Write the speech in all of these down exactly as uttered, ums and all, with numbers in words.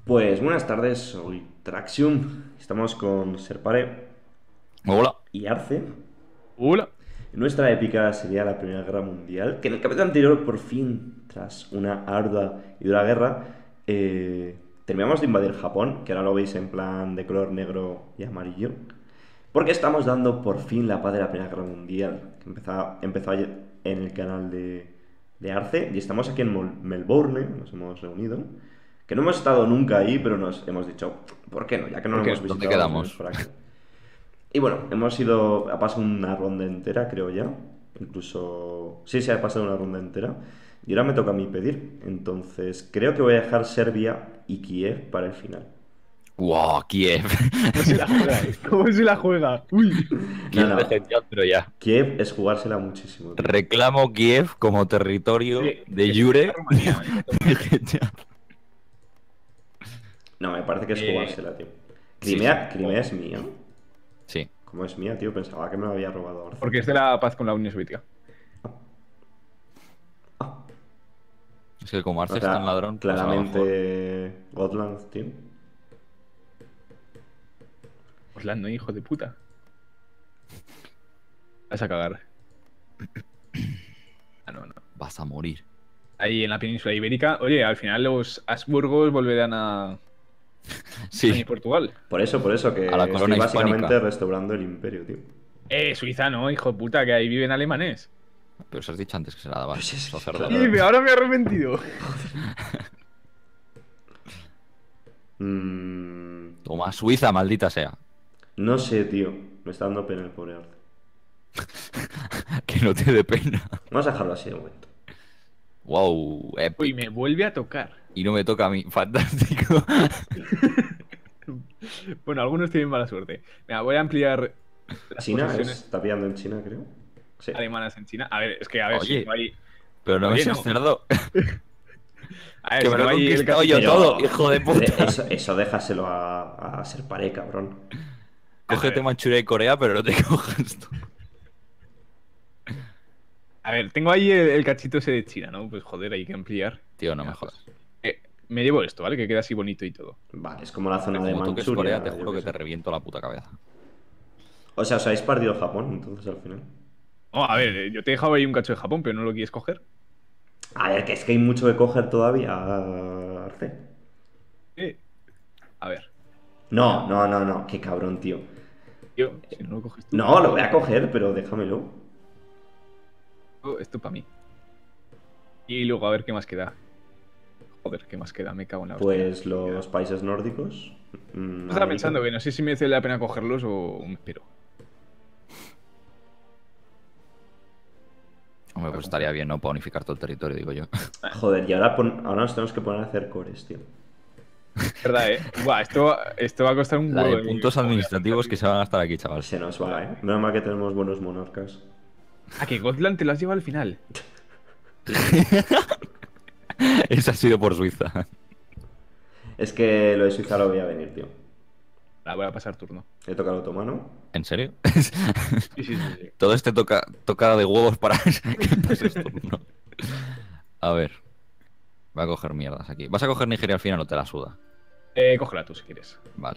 Pues buenas tardes, soy Traxium. Estamos con Serpare Hola. y Arce. Hola. Nuestra épica sería la Primera Guerra Mundial, que en el capítulo anterior, por fin, tras una ardua y dura guerra, eh, terminamos de invadir Japón, que ahora lo veis en plan de color negro y amarillo, porque estamos dando por fin la paz de la Primera Guerra Mundial, que empezó, empezó ayer en el canal de, de Arce, y estamos aquí en Mol- Melbourne, nos hemos reunido, que no hemos estado nunca ahí, pero nos hemos dicho, ¿por qué no? Ya que no ¿Por lo qué? hemos ¿Dónde visitado, nos venimos quedamos? por aquí. Y bueno, hemos ido, ha pasado una ronda entera, creo ya. Incluso, sí, se ha pasado una ronda entera. Y ahora me toca a mí pedir. Entonces, creo que voy a dejar Serbia y Kiev para el final. ¡Wow! Kiev. ¿Cómo se la juega, eh? ¿Cómo se la juega? Uy. No, Kiev de no. genial, pero ya. Kiev es jugársela muchísimo, tío. Reclamo Kiev como territorio Sí, de que se queda jure Rumanía, eh, a de tomar. genial. No, me parece que es Eh, jugársela, tío. Sí, sí. Crimea, Crimea es mía. Sí. ¿Cómo es mía, tío? Pensaba que me lo había robado Arce. porque es de la paz con la Unión Soviética. Es que como O Arce es tan sea, ladrón, pues a lo mejor. claramente Gotland, tío. Oslan, no, hijo de puta. Vas a cagar. Ah, no, no. Vas a morir. Ahí en la península ibérica, oye, al final los Habsburgos volverán a España y Sí. Portugal. Por eso, por eso, A la que estoy corona básicamente hispánica. restaurando el imperio, tío. Eh, Suiza, no, hijo de puta, que ahí viven alemanes. Pero se has dicho antes que será de Pues es- sacerdote. claro. Y ahora me he arrepentido. Mm, Toma, Suiza, maldita sea. no sé, tío. Me está dando pena el pobre Arce. Que no te dé pena. Vamos a dejarlo así de momento. Wow, Uy, epic. me vuelve a tocar. Y no me toca a mí. Fantástico. Bueno, algunos tienen mala suerte. Mira, voy a ampliar las China es, posesiones está pillando en China, creo. Sí. alemanas en China. A ver, es que a ver si Oye, no hay. pero no me Oye, seas no. cerdo. A ver, Que si me lo no he hay el conquistado yo castillo. todo, hijo de puta. de- eso, eso déjaselo a, a Serpare, cabrón. A Cógete ver, Manchuria y Corea, pero no te cojas tú. a ver, tengo ahí el, el cachito ese de China, ¿no? Pues joder, hay que ampliar. Tío, no me Mira, pues, jodas. eh, me llevo esto, ¿vale? Que queda así bonito y todo. Vale, es como la zona de Como toques Corea, Manchuria. te yo juro qué que sé. te reviento la puta cabeza. O sea, os habéis perdido Japón, entonces al final. Oh, a ver, eh, yo te he dejado ahí un cacho de Japón, pero no lo quieres coger. A ver, que es que hay mucho que coger todavía, Arce. Eh, a ver, No, no, no, no. Qué cabrón, tío. tío, si no lo coges tú, No, lo voy a coger, pero déjamelo. esto para mí. Y luego a ver qué más queda. Joder, ¿qué más queda? Me cago en la hostia. Pues los países nórdicos. mm, Estaba América. pensando que no sé si merece la pena cogerlos o me espero. Hombre, pues estaría bien, ¿no? Para unificar todo el territorio, digo yo. Joder, y ahora, pon- ahora nos tenemos que poner a hacer cores, tío. ¿Verdad, eh? Buah, esto, esto va a costar un La huevo. de puntos administrativos que se van a gastar aquí, chaval. Se nos va, ¿eh? Menos mal que tenemos buenos monarcas. Ah, que Gotland te lo has llevado al final. Esa ha sido por Suiza. Es que lo de Suiza lo voy a venir, tío. La voy a pasar turno. Le toca al otomano. ¿En serio? Sí, sí, sí, sí. Todo este toca, toca de huevos para que pases turno. A ver. Voy a coger mierdas aquí. ¿Vas a coger Nigeria al final o te la suda? Eh, cógela tú si quieres. Vale.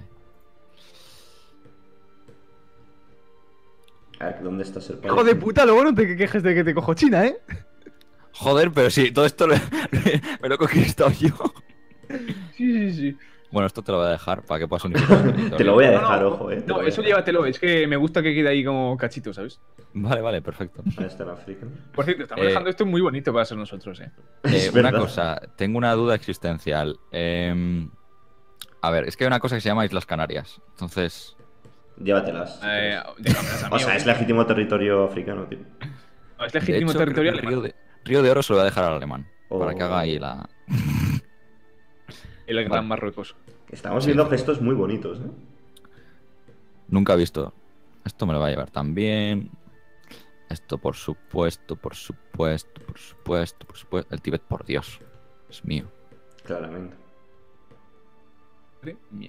A ver, ¿dónde está el Hijo de puta, luego no te quejes de que te cojo China, ¿eh? Joder, pero sí, todo esto lo- me lo he conquistado yo. Sí, sí, sí. Bueno, esto te lo voy a dejar para que puedas unificar el territorio. Te lo voy a No, dejar, no, ojo, eh. Te lo no, voy a eso dejar. llévatelo. Es que me gusta que quede ahí como cachito, ¿sabes? Vale, vale, perfecto. Ahí está en África. Por cierto, estamos Eh, dejando esto muy bonito para ser nosotros, ¿eh? Eh, Es una verdad. cosa, tengo una duda existencial. Em, a ver, es que hay una cosa que se llama Islas Canarias. Entonces, Llévatelas. si Eh, quieres. déjamelas a mí, O sea, ¿o es qué? legítimo territorio africano, tío. No, es de legítimo hecho, territorio Río alemán. de, Río de Oro se lo voy a dejar al alemán. Para que Oh. haga ahí la. El gran Vale. Marruecos. Estamos Sí. viendo gestos muy bonitos, ¿eh? Nunca he visto. Esto me lo va a llevar también. Esto, por supuesto, por supuesto, por supuesto, por supuesto. El Tíbet, por Dios. Es mío. Claramente. Madre mía.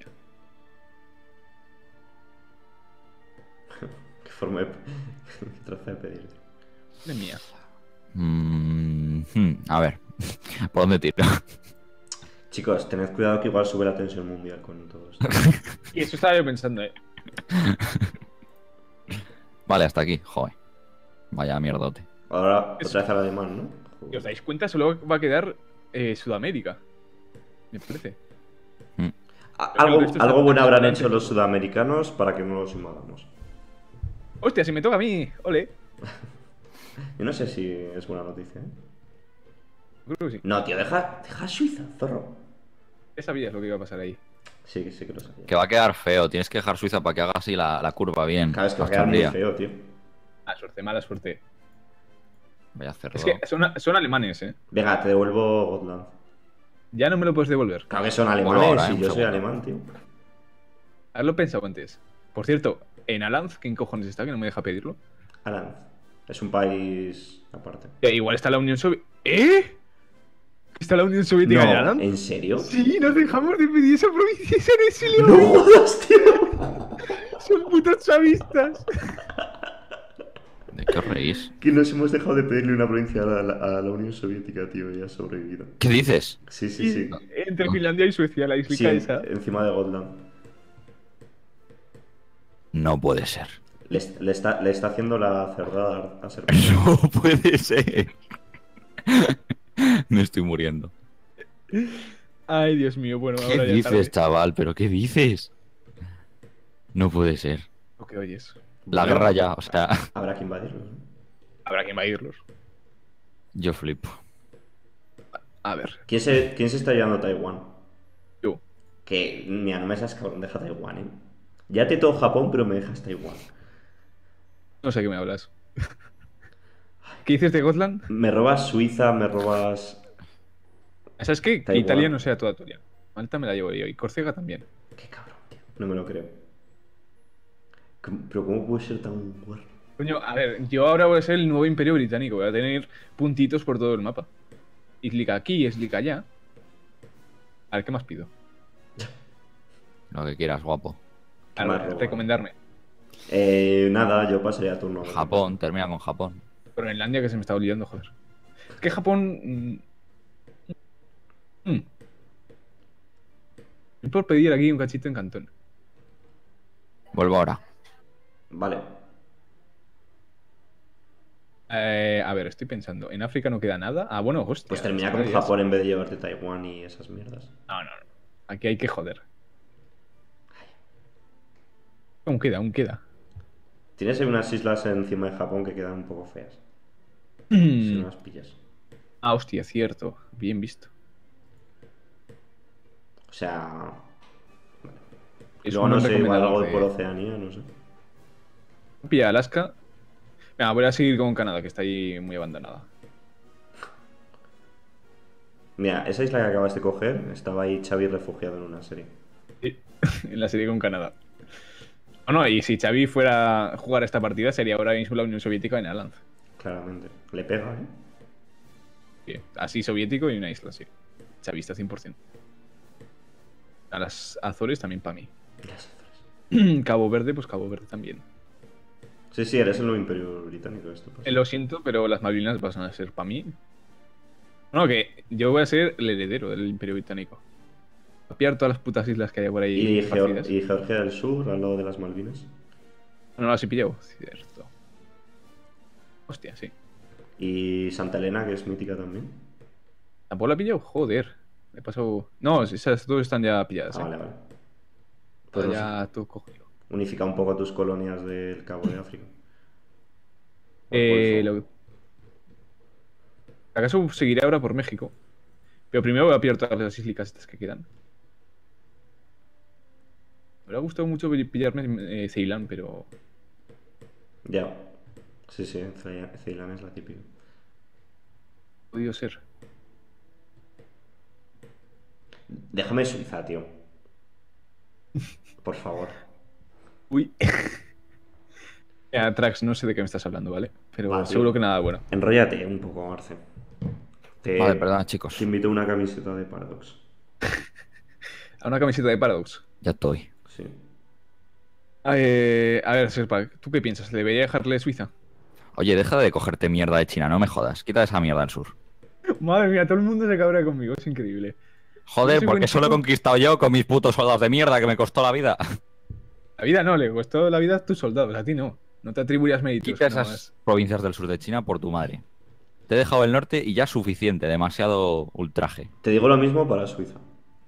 Qué forma de. Qué traza de pedir, tío. Madre mía. Mm, hmm, a ver. ¿Por dónde tiro? Chicos, tened cuidado que igual sube la tensión mundial con todo esto. Y eso estaba yo pensando, eh. Vale, hasta aquí. Joder. Vaya mierdote. Ahora Es- otra vez al alemán, ¿no? ¿Y Joder. os dais cuenta? Solo va a quedar eh, Sudamérica. Me parece. A- Creo que Algo, el resto está algo bueno habrán bastante hecho los fijo. sudamericanos para que no los invadamos. Hostia, si me toca a mí. Ole. Yo no sé si es buena noticia, ¿eh? Creo que sí. No, tío, deja, deja a Suiza, zorro. Ya sabías lo que iba a pasar ahí. Sí, que sí que lo sabía. Que va a quedar feo. Tienes que dejar Suiza para que haga así la, la curva bien. Claro, es que va a La quedar muy chorría. feo, tío. Ah, suerte, mala suerte. Vaya cerdo. Es que son, son alemanes, eh. Venga, te devuelvo Gotland. Ya no me lo puedes devolver. Claro que son Bueno, alemanes ahora, y un yo soy segundo. alemán, tío. Haberlo pensado antes. Por cierto, en Alanz, ¿quién cojones está? Que no me deja pedirlo. Alan, es un país aparte. Eh, igual está la Unión Soviética. ¿Eh? ¿Está la Unión Soviética en No, Alanz? ¿en serio? Sí, nos dejamos de pedir esa provincia. Esa no es ¡No jodas, tío! Son putos chavistas. ¿De qué os reís? Que nos hemos dejado de pedirle una provincia a la, a la Unión Soviética, tío, y ha sobrevivido. ¿Qué dices? Sí, sí, sí. Entre Finlandia y Suecia, la isla Sí, en- esa. encima de Gotland. No puede ser. Le, est- le está, le está haciendo la cerdada a Serbia. No puede ser. Me estoy muriendo. Ay, Dios mío, bueno, ¿Qué ahora ya dices, tarde. chaval? ¿Pero qué dices? No puede ser. Lo que oyes. La Bueno, guerra ya, o sea, Habrá que invadirlos, ¿no? Habrá que invadirlos. yo flipo. A ver, ¿Quién se, ¿Quién se está llevando Taiwán? tú. Que, mira, no me seas cabrón, deja Taiwán, ¿eh? Ya te todo Japón, pero me dejas Taiwán. No sé qué me hablas. ¿Qué dices de Gotland? Me robas Suiza, me robas... ¿Sabes qué? Que Taiwán. Italia no sea toda tuya. Malta me la llevo yo y Córcega también. Qué cabrón, tío. No me lo creo. ¿Cómo- Pero ¿cómo puede ser tan guarro? Coño, a ver, yo ahora voy a ser el nuevo imperio británico. Voy a tener puntitos por todo el mapa. Islica aquí, Islica allá. A ver, ¿qué más pido? Lo que quieras, guapo. ¿Qué A más ver, robo? recomendarme. Eh, nada, yo pasaría a turno. Japón, termina con Japón. Groenlandia, que se me está olvidando, joder. Es que Japón. mm, mm. Es por pedir aquí un cachito en Cantón. Vuelvo ahora. Vale. Eh, a ver, estoy pensando. ¿En África no queda nada? Ah, bueno, hostia. Pues termina con Canarias. Japón en vez de llevarte Taiwán y esas mierdas. No, no, no. Aquí hay que joder. Aún queda, aún queda. Tienes ahí unas islas encima de Japón que quedan un poco feas. Si no las pillas. Ah, hostia, cierto. Bien visto. O sea... Es Luego un no sé, igual recomendador algo de- por Oceanía, no sé. Pilla Alaska. Venga, voy a seguir con Canadá, que está ahí muy abandonada. Mira, esa isla que acabas de coger, estaba ahí Xavi refugiado en una serie. Sí, en la serie con Canadá. Bueno, y si Xavi fuera a jugar esta partida, sería ahora mismo la Unión Soviética en Alanz. Claramente. Le pega, ¿eh? Sí, así soviético y una isla, sí. Chavista cien por ciento. A las Azores también para mí. Las Azores. Cabo Verde, pues Cabo Verde también. Sí, sí, eres el nuevo imperio británico esto. Pues. Eh, Lo siento, pero las Malvinas van a ser para mí. No, que yo voy a ser el heredero del Imperio Británico. Voy a pillar todas las putas islas que hay por ahí. ¿Y, Geor- esparcidas. y Georgia del Sur, al lado de las Malvinas. No, las he pillado. Cierto. Hostia, sí. Y Santa Elena, que es mítica también. ¿Tampoco la he pillado? Joder. Me he pasado... No, esas dos están ya pilladas. Ah, eh. vale, vale. Pues Está no sé, ya todo cogido. unifica un poco tus colonias del Cabo de África. Eh, Golfo. lo- ¿Acaso seguiré ahora por México? Pero primero voy a pillar todas las islicas estas que quedan. Me hubiera gustado mucho pillarme eh, Ceilán, pero... Ya. Sí, sí, Ce- Ceilán es la típica. ha podido ser. Déjame Suiza, tío. Por favor. Uy. Eh, Trax, no sé de qué me estás hablando, ¿vale? Pero Va, tío. seguro que nada bueno. Enróllate un poco, Marce. Te, Vale, perdón, chicos. te invito a una camiseta de Paradox. A una camiseta de Paradox. Ya estoy. Sí. Eh, a ver, Serpa, ¿tú qué piensas? ¿Le debería dejarle Suiza? Oye, deja de cogerte mierda de China, no me jodas. Quita esa mierda al sur. Madre mía, todo el mundo se cabrea conmigo, es increíble. Joder, soy porque buen eso lo he chico. conquistado yo con mis putos soldados de mierda que me costó la vida. La vida no, le costó la vida a tus soldados, a ti no. No te atribuías méritos. Quita nada esas más. provincias del sur de China por tu madre. Te he dejado el norte y ya suficiente, demasiado ultraje. Te digo lo mismo para Suiza.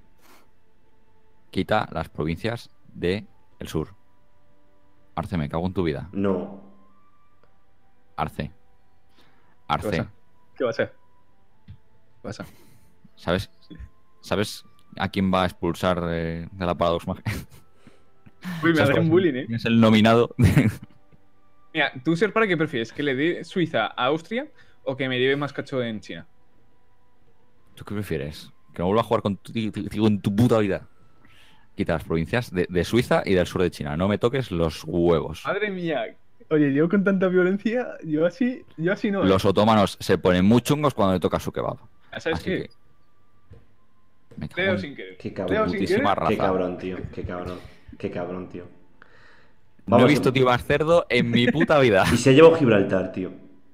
Quita las provincias del sur. Arce, me cago en tu vida. No. Arce. ¿Qué Arce. pasa? ¿Qué va a ser? ¿Qué pasa? ¿Sabes? ¿Sabes a quién va a expulsar eh, de la Paradox Mágica? Uy, me hacen bullying, eh. Es el nominado. Mira, ¿tú, Ser, para qué prefieres? ¿Que le dé Suiza a Austria o que me lleve más cacho en China? ¿Tú qué prefieres? ¿Que no vuelva a jugar contigo en tu puta vida? Quita las provincias de, de Suiza y del sur de China. No me toques los huevos. Madre mía. Oye, yo con tanta violencia, yo así, yo así no. ¿eh? Los otomanos se ponen muy chungos cuando le toca su kebab. ¿Ya ¿Sabes Así qué? que... Me cago Leo en sin querer. Qué Leo cabrón. sin putísima querer. raza. Qué cabrón, tío. Qué cabrón. Qué cabrón, tío. No he Vamos, visto tío más cerdo en mi puta vida. Y se ha llevado Gibraltar, tío.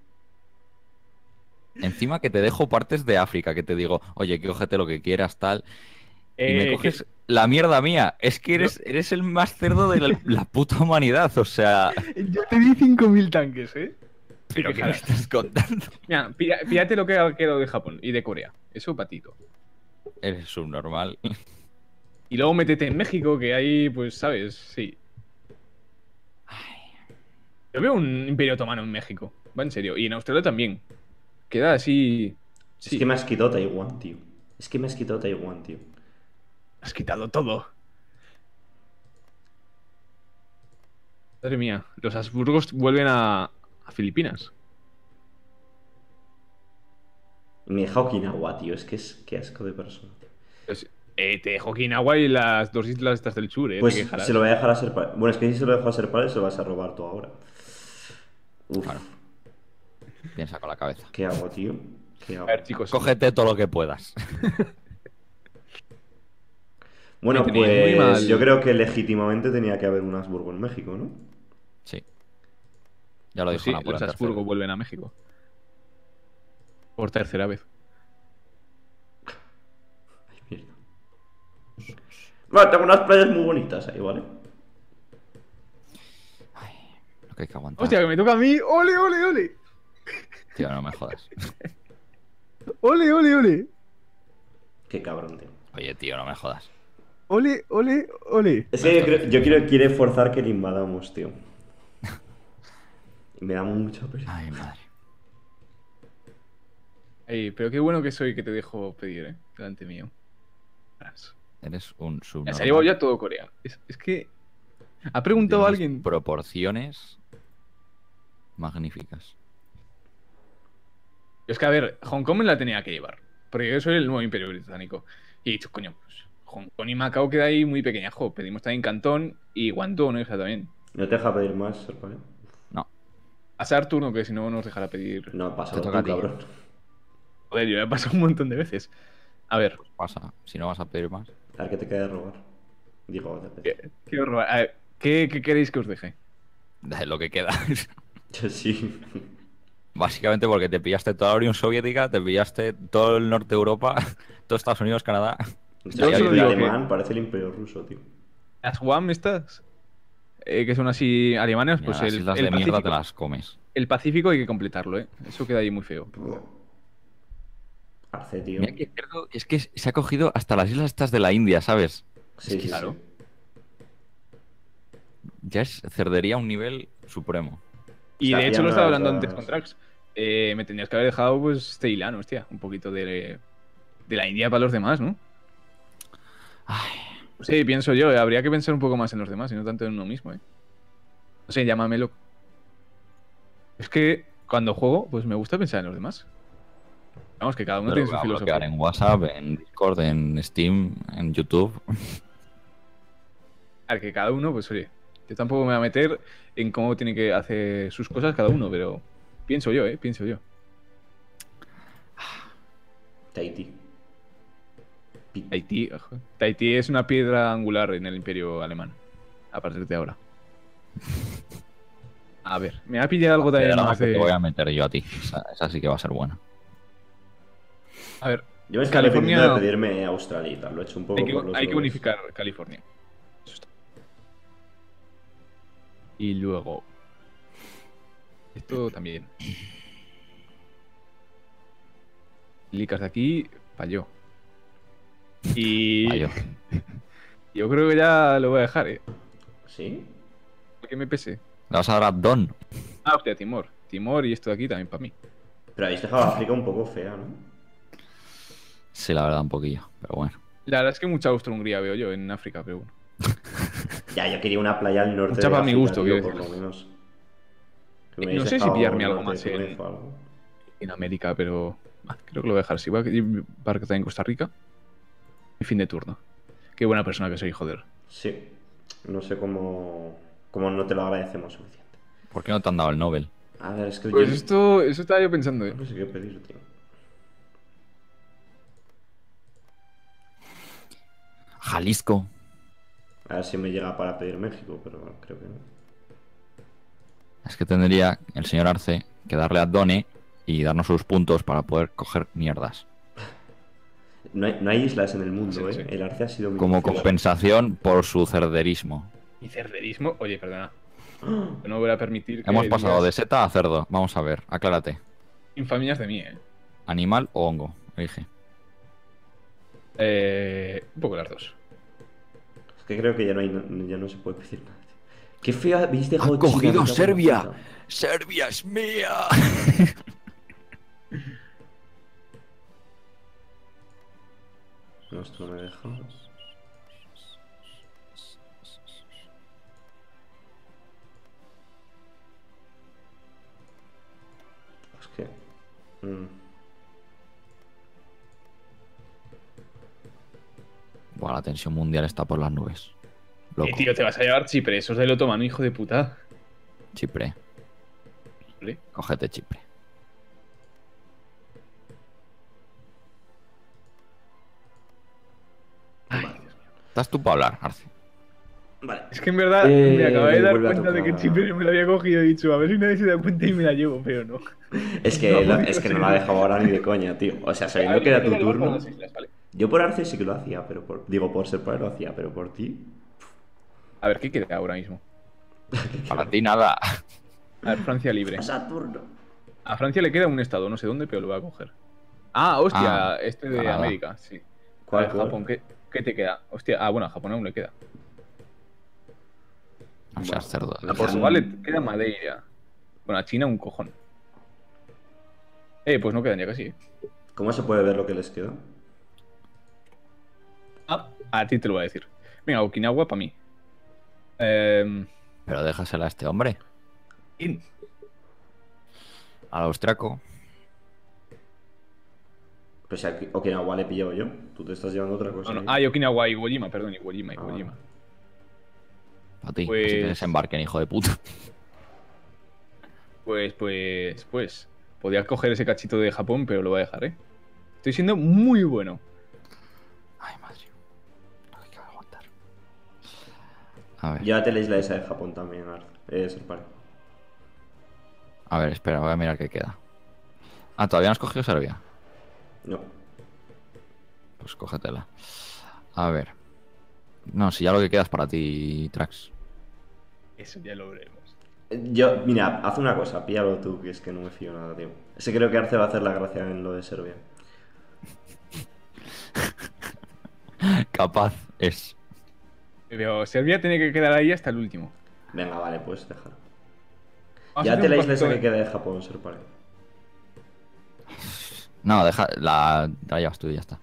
Encima que te dejo partes de África, que te digo, oye, que cógete lo que quieras, tal. Y me Eh, coges que- la mierda mía. Es que eres, eres el más cerdo de la, la puta humanidad. O sea, Yo te di cinco mil tanques, ¿eh? ¿pero te qué me quejas. estás contando? Mira, pilla- píllate lo que ha quedado de Japón y de Corea. Eso patito. Eres subnormal. Y luego métete en México, que ahí, pues, ¿sabes? Sí. Yo veo un imperio otomano en México. Va en serio. Y en Australia también. Queda así. Sí. Es que me has quitado Taiwán, tío. Es que me has quitado Taiwán, tío. Has quitado todo. Madre mía. Los Habsburgos vuelven a, a Filipinas. Y me deja Okinawa, tío. Es que es qué asco de persona. Pues, eh, te dejo Okinawa y las dos islas estas del sur, ¿eh? Pues te quejarás. se lo voy a dejar a ser padre. Bueno, es que si se lo dejo a ser padre, se lo vas a robar tú ahora. Uf, Claro. Piensa con la cabeza. ¿qué hago, tío? ¿Qué hago? A ver, chicos. Cógete todo lo que puedas. Bueno, me tenéis muy pues mal. yo creo que legítimamente tenía que haber un Habsburgo en México, ¿no? Sí. Ya lo Pues dijo sí, Napoleón los tercero. Habsburgo vuelven a México. Por tercera vez. Ay, mierda. Bueno, tengo unas playas muy bonitas ahí, ¿vale? Lo que hay que aguantar. Hostia, que me toca a mí. ¡Ole, ole, ole! Tío, no me jodas. ¡Ole, ole, ole! Qué cabrón, tío. Oye, tío, no me jodas. ¡Ole, ole, ole! Es que yo, creo, yo quiero quiere forzar que le invadamos, tío. Y me da mucha pereza. Ay, madre. Ey, pero qué bueno que soy que te dejo pedir, ¿eh? Delante mío. Verás. Eres un Ya subnormal. se ha llevado ya todo Corea. Es, es que... ¿Ha preguntado De a unas alguien? Proporciones magníficas. Es que, a ver, Hong Kong me la tenía que llevar. Porque yo soy el nuevo imperio británico. Y he dicho, coño, pues Hong Kong y Macao queda ahí muy pequeñajo. Pedimos también Cantón y Guangdong, ¿no? Esa también. ¿No te deja pedir más, Serpale? No, Pasar turno, que si no nos dejará pedir. No, pasa Te tú, toca a ti. cabrón. Joder, yo me he pasado un montón de veces. A ver, pasa. Si no vas a pedir más. A ver qué te queda de robar. Digo, de ¿qué, qué os roba- a ver, ¿qué- qué queréis que os deje? De lo que queda. Sí. Básicamente porque te pillaste toda la Unión Soviética, te pillaste todo el norte de Europa, todo Estados Unidos, Canadá. Yo el solo digo alemán parece el imperio ruso, tío. Las Guam estas, eh, que son así alemanas, Mira, pues las el, islas el de mierda te Pacífico, las comes. el Pacífico hay que completarlo, ¿eh? Eso queda ahí muy feo. Arce, tío. Mira que cerdo, es que se ha cogido hasta las islas estas de la India, ¿sabes? Sí, sí, claro. sí. Ya es cerdería a un nivel supremo. Y Está de hecho lo pillando estaba las hablando dos. antes con Trax. Eh, me tendrías que haber dejado, pues, Ceilán, hostia. Un poquito de, de la India para los demás, ¿no? Ay, Sí, pienso yo. eh, Habría que pensar un poco más en los demás y no tanto en uno mismo, ¿eh? No sé, llámamelo. Es que cuando juego, pues me gusta pensar en los demás. Vamos, que cada uno pero tiene lo su voy a bloquear filosofía. en WhatsApp, en Discord, en Steam, en YouTube. A ver, que cada uno, pues oye, yo tampoco me voy a meter en cómo tiene que hacer sus cosas cada uno, pero pienso yo, ¿eh? Pienso yo. Tahití. Pi- Tahití, ojo. Tahití es una piedra angular en el imperio alemán. A partir de ahora. A ver, me ha pillado algo Pero también nada más que de... te voy a meter yo a ti. Esa, esa sí que va a ser buena. A ver, Yo me estoy California- arrepintiendo de pedirme Australia y tal. Lo he hecho un poco Hay que, por los hay que logros. unificar California. Eso está. Y luego. Esto también. Licas de aquí, falló. Y. Fallo. Yo creo que ya lo voy a dejar, eh. ¿Sí? Que me pese. Le vas a dar a Don. Ah, hostia, Timor. Timor y esto de aquí también para mí. Pero habéis dejado a África un poco fea, ¿no? Sí, la verdad, un poquillo. Pero bueno. La verdad es que mucha Austro-Hungría veo yo en África, pero bueno. Ya, yo quería una playa al norte Mucha de para mi África, gusto, tío, quiero por lo decir. menos. Que me No habéis sé si dejado pillarme al algo norte más de en- Túnez o algo. En América, pero. ah, creo que lo voy a dejar. Si voy a parque también en Costa Rica. Mi fin de turno. Qué buena persona que soy, joder. Sí. No sé cómo... cómo no te lo agradecemos suficiente. ¿Por qué no te han dado el Nobel? A ver, es que Pues yo... esto, eso estaba yo pensando, eh. No sé qué pedir, tío. Jalisco. A ver si me llega para pedir México, pero creo que no. Es que tendría el señor Arce que darle a Done y darnos sus puntos para poder coger mierdas. No hay, no hay islas en el mundo, Sí, ¿eh? sí. El Arce ha sido muy Como gracioso. compensación por su cerderismo. Y cerderismo. Oye, perdona. Yo no voy a permitir que. Hemos pasado de digas seta a cerdo. Vamos a ver, aclárate. infamias de mí, eh. ¿Animal o hongo? Elige. Eh, un poco las dos. Es que creo que ya no, hay, ya no se puede pedir nada, tío. Qué feo habéis dejado ¡Ha China, cogido me cago en la Serbia! puta. ¡Serbia es mía! No, esto no me deja. Es que... mm, Buah, la tensión mundial está por las nubes. Loco. Eh, tío, te vas a llevar Chipre. Eso es del otomano, hijo de puta. Chipre. ¿Vale? Cógete Chipre. Ay, Dios mío. Estás tú para hablar, Arce. Vale. Es que en verdad Eh, me acabé de dar vuelve a cuenta de que tocar. Chipre me lo había cogido y dicho, a ver si nadie se da cuenta y me la llevo, pero no. Es que, No, la- tío, es que sí. no la dejaba ahora ni de coña, tío. O sea, A sabiendo ver, que yo era tu quiero hablar con turno... las islas, ¿vale? Yo por Arce sí que lo hacía, pero por... Digo, por ser padre lo hacía, pero por ti... A ver, ¿qué queda ahora mismo? Para ti nada. A ver, Francia libre. Saturno. A Francia le queda un estado, no sé dónde, pero lo voy a coger. Ah, hostia, Ah, este de Canadá. América, sí. ¿Cuál, A ver, cuál? Japón, ¿qué, ¿qué te queda? Hostia, ah, bueno, a Japón aún le queda. No seas cerdo. A Portugal le queda Madeira. Bueno, a China un cojón. Eh, pues no quedan ya casi. eh. ¿Cómo se puede ver lo que les queda? Ah, a ti te lo voy a decir. Venga, Okinawa para mí. Eh, Pero déjasela a este hombre. in- Al austriaco. Pues si aquí Okinawa le he pillado yo. Tú te estás llevando otra cosa. no, no, ahí. ah, y Okinawa, Iwo Jima, perdón, Iwo Jima, Iwo Ah. Jima. Para ti. Pues- Si tienes embarque, hijo de puta. Pues, pues, pues. Podía coger ese cachito de Japón, pero lo voy a dejar, ¿eh? Estoy siendo muy bueno. Ay, madre. No hay que aguantar. A ver. Llévate la isla esa de Japón también, Arce. Es el par. A ver, espera, voy a mirar qué queda. Ah, ¿todavía no has cogido Serbia? No. Pues cógetela. A ver. No, si ya lo que queda es para ti, Trax. Eso ya lo veremos. Yo, mira, haz una cosa, píllalo tú, que es que no me fío nada, tío. Ese creo que Arce va a hacer la gracia en lo de Serbia. Capaz es. Pero Serbia tiene que quedar ahí hasta el último. Venga, vale, pues déjalo. Vamos a Llévate hacer la un isla esa pacto que de- queda de Japón, ser par. No, deja. La, la llevas tú y ya está.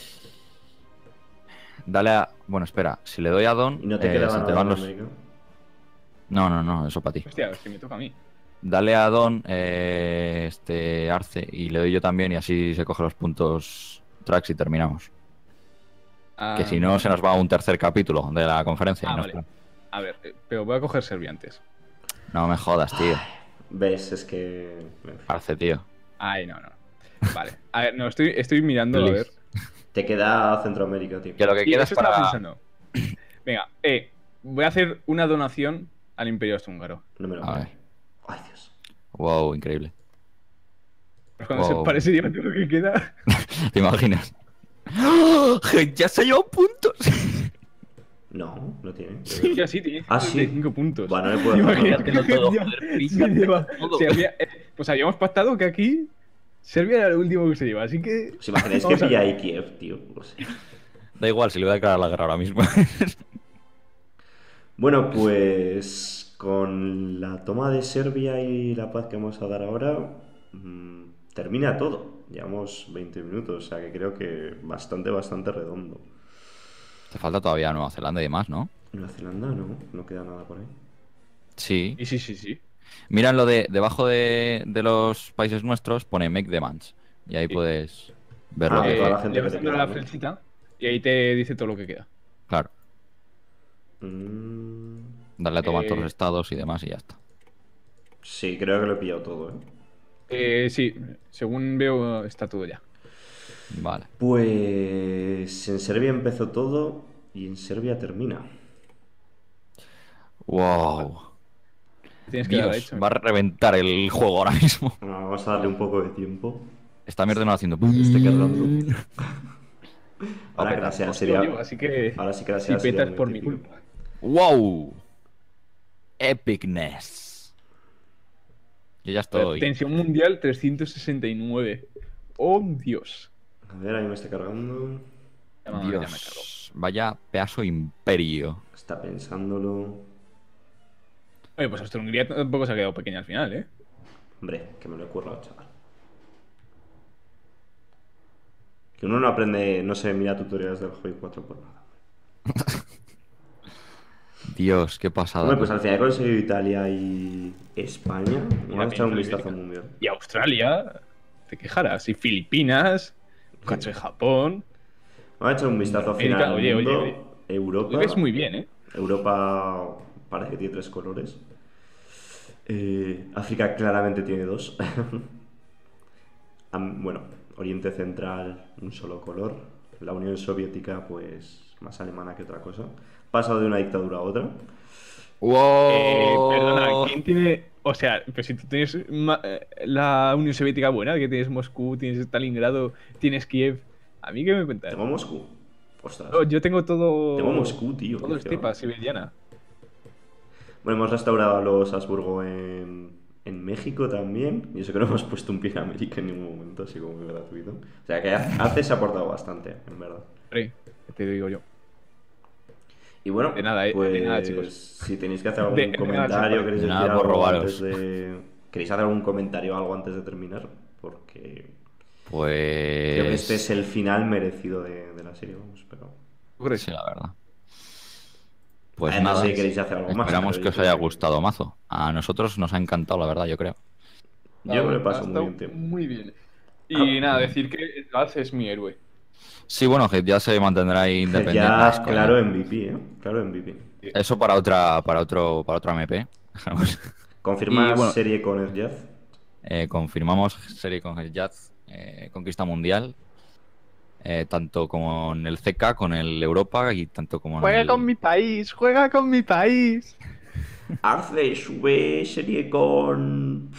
Dale a. Bueno, espera. Si le doy a Don. ¿Y no te eh, queda se nada te van en los. América? No, no, no, eso para ti. Hostia, es que me toca a mí. Dale a Don eh, este Arce y le doy yo también y así se coge los puntos Trax y terminamos. Ah, Que si no se nos va un tercer capítulo de la conferencia. Ah, y no, vale. A ver, eh, pero voy a coger Serbia antes. no me jodas, tío. ¿Ves? Es que... en fin. Arce, tío. Ay, no, no. Vale. A ver, no, estoy, estoy mirando, a Please. ver. Te queda Centroamérica, tío. Que lo que Y queda eso es estaba para. pensando. Venga, eh, voy a hacer una donación al Imperio Austrohúngaro. No me lo A creo. ver. Ay, Dios. Wow, increíble. Pues cuando Wow. se parece ya todo lo que queda. ¿Te imaginas? ¡Oh! Ya se ha llevado puntos. No, no tiene. Sí, así tiene Ah, sí. cincuenta y cinco puntos. Bueno, no le puedo ¿Te hacer imaginas nada. que todo, ya- joder, se píllate lleva- todo. se había- eh, pues habíamos pactado que aquí Serbia era el último que se lleva, así que. ¿Os imagináis que Vamos a pilla ver. ahí Kiev, tío? O sea. Da igual, si le voy a declarar la guerra ahora mismo. Bueno, pues con la toma de Serbia y la paz que vamos a dar ahora, mmm, termina todo. Llevamos veinte minutos, o sea que creo que bastante, bastante redondo. Te falta todavía Nueva Zelanda y demás, ¿no? Nueva Zelanda no, no queda nada por ahí. Sí. Y sí, sí, sí. Mira en lo de debajo de, de los países nuestros pone Make Demands. Y ahí Sí. puedes ver Ah, lo de que. toda la Eh, gente le que vas te dando queda, la ¿no? flechita y ahí te dice todo lo que queda. Claro, Mm, darle a tomar Eh, todos los estados y demás y ya está. sí, creo que lo he pillado todo, ¿eh? Eh, sí, según veo, está todo ya. Vale. Pues en Serbia empezó todo y en Serbia termina. Wow. Tienes que dar Dios, hecho. va a reventar el juego ahora mismo. Bueno, vamos a darle un poco de tiempo. Esta mierda no haciendo. Este cargando. Ahora que petar. la sea Hostia, sería. yo, así que Ahora sí que la si sea sería petas muy por mi típico. culpa. ¡Wow! Epicness. Yo ya estoy. Tensión mundial trescientos sesenta y nueve. ¡Oh, Dios! A ver, ahí me está cargando. Ya me- ya me cargó. Dios. Vaya pedazo imperio. Está pensándolo. Oye, pues Austria-Hungría tampoco se ha quedado pequeña al final, ¿eh? Hombre, que me lo he currado, chaval. Que uno no aprende, no se mira tutoriales del Joy cuatro por nada. Dios, qué pasada. Hombre, pues al final he conseguido Italia y España. Vamos a echar un vistazo al mundial. Y Australia, te quejarás. Y Filipinas, un cacho de Japón. Vamos a echar un vistazo al América, final al oye, oye, mundo. oye. Europa. Lo ves muy bien, ¿eh? Europa parece que tiene tres colores. Eh, África claramente tiene dos. Am- bueno, Oriente Central, un solo color. La Unión Soviética, pues más alemana que otra cosa. Pasado de una dictadura a otra. ¡Wow! Eh, perdona, ¿quién tiene...? O sea, pues si tú tienes ma- eh, la Unión Soviética buena, que tienes Moscú, tienes Stalingrado, tienes Kiev. ¿A mí qué me cuentas? Tengo Moscú. Ostras. Oh, yo tengo todo... Tengo Moscú, tío. Todo qué feo. estepa siberiana. Bueno, hemos restaurado a los Habsburgo en, en México también. Y eso que no hemos puesto un pie en América en ningún momento, así como muy gratuito. O sea que hace se ha aportado bastante, en verdad. Hombre, ¿qué te digo yo? Y bueno, De nada, eh, pues de nada, chicos. si tenéis que hacer algún De- de nada, comentario, chicos. queréis De decir nada por algo robaros. antes de... ¿Queréis hacer algún comentario o algo antes de terminar? Porque Pues. creo que este es el final merecido de, de la serie, vamos, pero... ¿Tú crees? Sí, la verdad. Pues Ah, no nada. sé si queréis hacer algo más. Esperamos pero que yo os creo haya que- gustado mazo. A nosotros nos ha encantado, la verdad, yo creo. Yo me lo paso Ha muy estado bien, tío. Muy bien. Y Ah. nada, decir que Gaz es mi héroe. Sí, bueno, que ya se mantendrá ahí independiente. Ya, es coña. claro, M V P, ¿eh? Claro, M V P. Eso para otra, para otro, para otra M P. ¿Confirmas Y, bueno, serie con el Jazz? Eh, confirmamos serie con el Jazz, eh, conquista mundial, eh, tanto como en el C K, con el Europa y tanto como en Juega el... con mi país, juega con mi país. Arce sube serie con...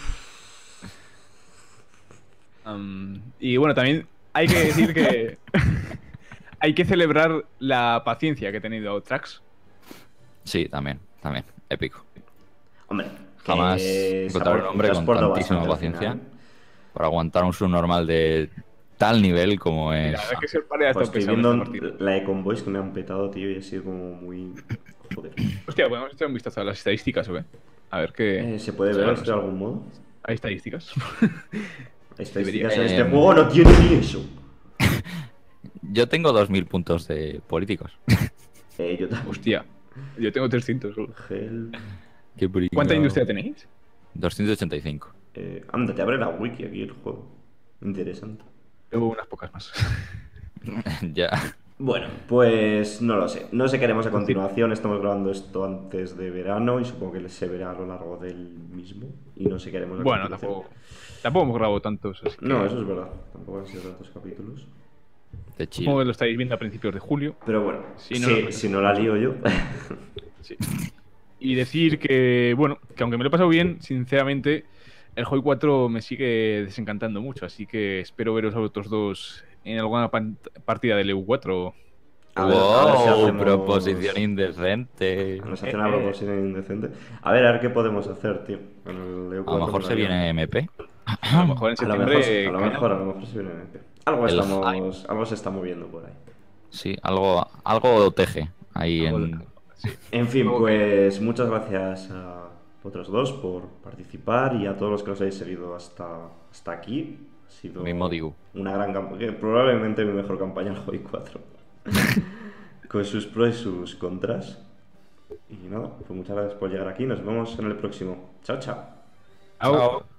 Um, y bueno, también hay que decir que hay que celebrar la paciencia que ha tenido Trax. Sí, también, también, épico. Hombre, Jamás que se encontrar ha un por- hombre se ha con portado tantísima bastante al paciencia final, para aguantar un subnormal de tal nivel como La es... verdad que se pare ¿eh? hasta Pues estoy pesado viendo este partido. la de Convoys que me han petado, tío, y ha sido como muy... Joder. Hostia, podemos echar un vistazo a las estadísticas, ¿o qué? A ver qué. Eh, ¿Se puede Sí, ver no esto sé. de algún modo? Hay estadísticas. Estadísticas Debería- en este Em, juego no tiene ni eso. Yo tengo dos mil puntos de políticos. Eh, yo también. Hostia, yo tengo trescientos solo. Gel. Qué pringao. ¿Cuánta industria tenéis? doscientos ochenta y cinco. Eh, anda, te abre la wiki aquí el juego. Interesante. Tengo unas pocas más. Ya. Bueno, pues no lo sé. No sé qué haremos a continuación. Estamos grabando esto antes de verano y supongo que se verá a lo largo del mismo. Y no sé qué haremos a Bueno, continuación. tampoco. Tampoco hemos grabado tantos. Así que No, eso es verdad. Tampoco han sido tantos capítulos. De chill. Supongo que lo estáis viendo a principios de julio. Pero bueno, Sí, si no, no, no, no. si no la lío yo. Sí. Y decir que, bueno, que aunque me lo he pasado bien, sinceramente, el Joy cuatro me sigue desencantando mucho. Así que espero veros a vosotros dos en alguna pan- partida del E U cuatro. A ver, a ver si Wow, hacemos- proposición indecente. Nos Eh, hace una eh. proposición indecente. A ver, a ver qué podemos hacer, tío. Con el E U A cuatro lo mejor se molaría. viene M P. A lo mejor en A lo septiembre. mejor, a lo caña. mejor, a lo mejor se viene M P. Algo El estamos, algo se está moviendo por ahí. Sí, algo, algo teje ahí Algo en... de- sí. En fin, Algo pues muchas gracias a vosotros dos por participar y a todos los que nos habéis seguido hasta, hasta aquí. Ha sido Mismo digo. una gran campaña, probablemente mi mejor campaña en Hobby cuatro. Con sus pros y sus contras. Y nada, pues muchas gracias por llegar aquí. Nos vemos en el próximo. Chao, chao. Au. Chao.